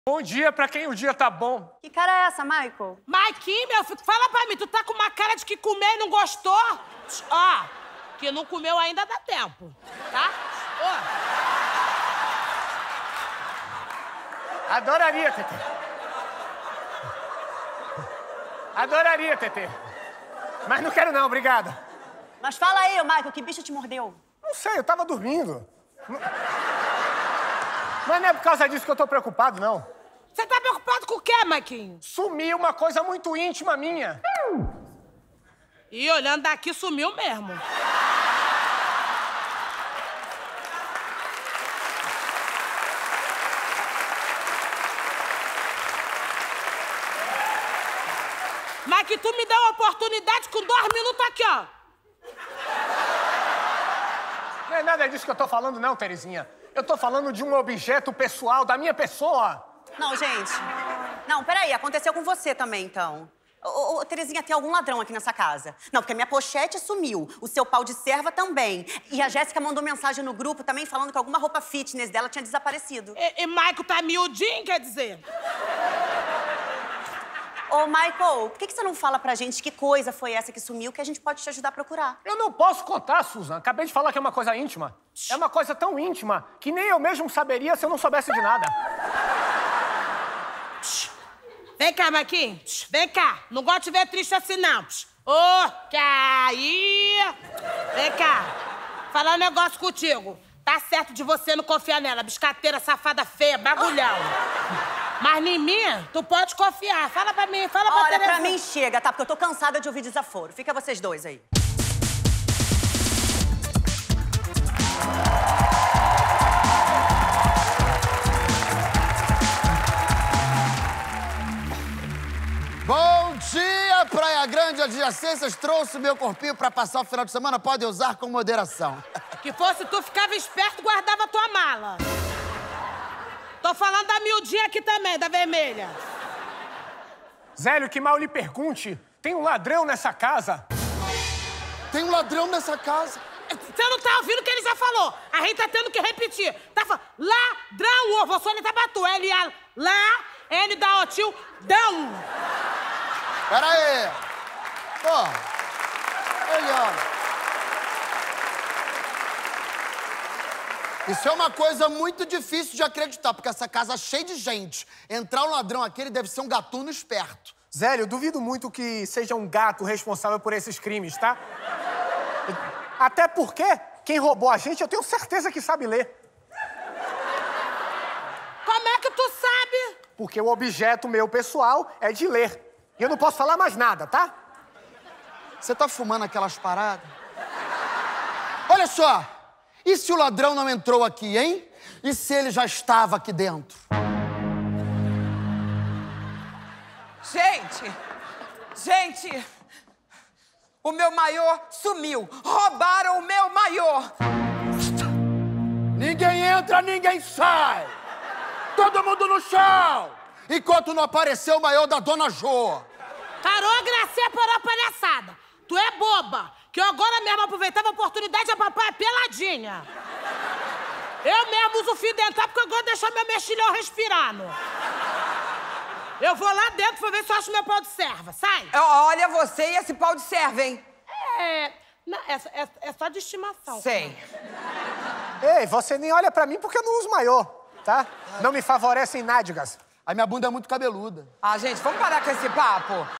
Bom dia pra quem o dia tá bom. Que cara é essa, Michael? Maiquinho, meu filho, fala pra mim, tu tá com uma cara de que comeu e não gostou? Ó, que não comeu ainda dá tempo, tá? Ó. Adoraria, Tetê. Adoraria, Tetê. Mas não quero não, obrigado. Mas fala aí, Michael, que bicho te mordeu? Não sei, eu tava dormindo. Mas não é por causa disso que eu tô preocupado, não. Você tá preocupado com o quê, Maiquinho? Sumiu uma coisa muito íntima minha. E olhando daqui, sumiu mesmo. Mas que tu me deu uma oportunidade com 2 minutos aqui, ó. Não é nada disso que eu tô falando, não, Terezinha. Eu tô falando de um objeto pessoal, da minha pessoa. Não, gente. Não, peraí, aconteceu com você também, então. Ô, Terezinha, tem algum ladrão aqui nessa casa? Não, porque a minha pochete sumiu, o seu pau de serva também. E a Jéssica mandou mensagem no grupo também falando que alguma roupa fitness dela tinha desaparecido. E Michael tá miudinho, quer dizer? Ô, Michael, por que você não fala pra gente que coisa foi essa que sumiu que a gente pode te ajudar a procurar? Eu não posso contar, Susan. Acabei de falar que é uma coisa íntima. É uma coisa tão íntima que nem eu mesmo saberia se eu não soubesse de nada. Vem cá, Marquinhos. Vem cá. Não gosto de ver triste assim, não. Ô, que aí... Vem cá. Falar um negócio contigo. Tá certo de você não confiar nela, biscateira, safada, feia, bagulhão. Mas em mim, tu pode confiar. Fala pra mim, fala pra Tereza. Olha, pra mim chega, tá? Porque eu tô cansada de ouvir desaforo. Fica vocês dois aí. Bom dia, Praia Grande, adjacências. Trouxe meu corpinho pra passar o final de semana. Pode usar com moderação. Que fosse tu, ficava esperto e guardava tua mala. Tô falando da miudinha aqui também, da vermelha. Zélio, que mal lhe pergunte, tem um ladrão nessa casa? Tem um ladrão nessa casa. Você não tá ouvindo o que ele já falou. A gente tá tendo que repetir. Tá falando ladrão, vou soletrar pra tu. L-A, lá, N da O, tio, dão. Pera aí. Pô. Olha. Isso é uma coisa muito difícil de acreditar, porque essa casa é cheia de gente. Entrar um ladrão aqui, ele deve ser um gatuno esperto. Zélio, duvido muito que seja um gato responsável por esses crimes, tá? Até porque quem roubou a gente, eu tenho certeza que sabe ler. Como é que tu sabe? Porque o objeto meu pessoal é de ler. E eu não posso falar mais nada, tá? Você tá fumando aquelas paradas? Olha só. E se o ladrão não entrou aqui, hein? E se ele já estava aqui dentro? Gente, o meu maiô sumiu. Roubaram o meu maiô. Ninguém entra, ninguém sai. Todo mundo no chão. Enquanto não apareceu o maiô da Dona Jô. Parou a gracinha, parou a palhaçada. Tu é boba, que eu agora mesmo aproveitava a oportunidade de papai peladinha. Eu mesmo uso o fio dental porque eu gosto de deixar meu mexilhão respirando. Eu vou lá dentro pra ver se eu acho meu pau de serva. Sai! Olha você e esse pau de serva, hein? Não, é só de estimação. Sei. Ei, você nem olha pra mim porque eu não uso maiô, tá? Não me favorecem nádegas. A minha bunda é muito cabeluda. Ah, gente, vamos parar com esse papo.